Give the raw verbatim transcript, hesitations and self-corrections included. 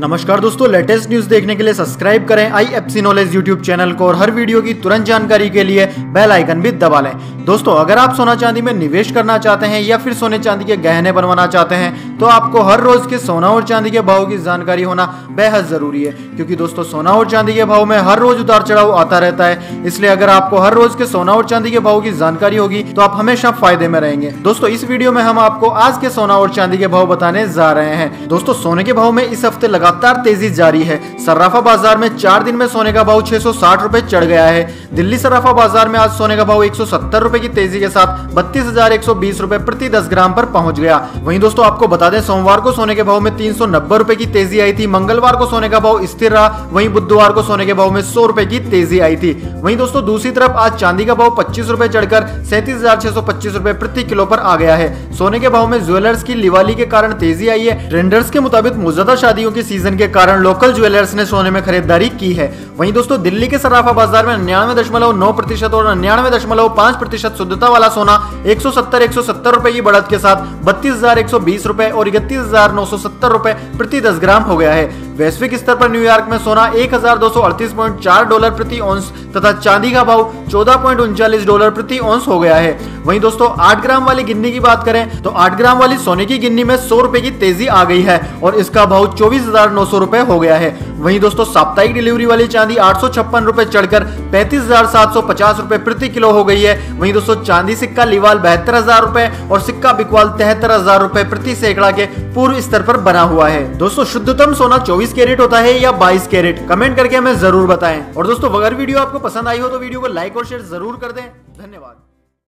नमस्कार दोस्तों, latest news देखने के लिए सब्सक्राइब करें आईएफसी नॉलेज यूट्यूब चैनल को और हर वीडियो की तुरंत जानकारी के लिए बेल आइकन भी दबा लें। दोस्तों, अगर आप सोना चांदी में निवेश करना चाहते हैं या फिर सोने चांदी के गहने बनवाना चाहते हैं तो आपको हर रोज के सोना और चांदी के भाव की जानकारी होना बेहद जरूरी है, क्योंकि दोस्तों सोना और चांदी के भाव में हर रोज उतार चढ़ाव आता रहता है। इसलिए अगर आपको हर रोज के सोना और चांदी के भाव की जानकारी होगी तो आप हमेशा फायदे में रहेंगे। दोस्तों, इस वीडियो में हम आपको आज के सोना और चांदी के भाव बताने जा रहे हैं। दोस्तों, सोने के भाव में इस हफ्ते लगातार तेजी जारी है। सर्राफा बाजार में चार दिन में सोने का भाव छह सौ साठ रुपए चढ़ गया है। दिल्ली सर्राफा बाजार में आज सोने का भाव एक सौ सत्तर रुपए की तेजी के साथ बत्तीस हजार एक सौ बीस रुपए प्रति दस ग्राम पर पहुंच गया। वहीं दोस्तों आपको बता दें, सोमवार को सोने के भाव में तीन सौ नब्बे रुपए की तेजी आई थी। मंगलवार को सोने का भाव स्थिर रहा। वहीं बुधवार को सोने के भाव में सौ रुपए की तेजी आई थी। वहीं दोस्तों दूसरी तरफ आज चांदी का भाव पच्चीस रुपए चढ़कर सैंतीस हजार छह सौ पच्चीस रुपए प्रति किलो पर आ गया है। सोने के भाव में ज्वेलर्स की दिवाली के कारण तेजी आई है। ट्रेंडर्स के मुताबिक मुजद्दा शादियों के सीजन के कारण लोकल ज्वेलर्स ने सोने में खरीदारी की है। वहीं दोस्तों दिल्ली के सर्राफा बाजार में निन्यानवे दशमलव नौ प्रतिशत और निन्यानवे दशमलव पांच प्रतिशत शुद्धता वाला सोना एक सौ सत्तर एक सौ सत्तर रुपए की बढ़त के साथ बत्तीस हजार एक सौ बीस रुपए और इकतीस हजार नौ सौ सत्तर रुपए प्रति दस ग्राम हो गया है। वैश्विक स्तर पर न्यूयॉर्क में सोना एक हजार दो सौ अड़तीस पॉइंट चार डॉलर प्रति औंस तथा चांदी का भाव चौदह पॉइंट उनचालीस डॉलर प्रति औंस हो गया है। वहीं दोस्तों आठ ग्राम वाली गिन्नी की बात करें तो आठ ग्राम वाली सोने की गिन्नी में सौ रुपए की तेजी आ गई है और इसका भाव चौबीस हजार नौ सौ रुपए हो गया है। वहीं दोस्तों साप्ताहिक डिलीवरी वाली चांदी आठ सौ छप्पन रुपए चढ़कर पैंतीस हजार सात सौ पचास रुपए प्रति किलो हो गई है। वहीं दोस्तों चांदी सिक्का लिवाल बहत्तर हजार रुपए और सिक्का बिकवाल तिहत्तर हजार रुपए प्रति सैकड़ा के पूर्व स्तर पर बना हुआ है। दोस्तों शुद्धतम सोना चौबीस कैरेट होता है या बाईस कैरेट, कमेंट करके हमें जरूर बताएं। और दोस्तों अगर वीडियो आपको पसंद आई हो तो वीडियो को लाइक और शेयर जरूर कर दें। धन्यवाद।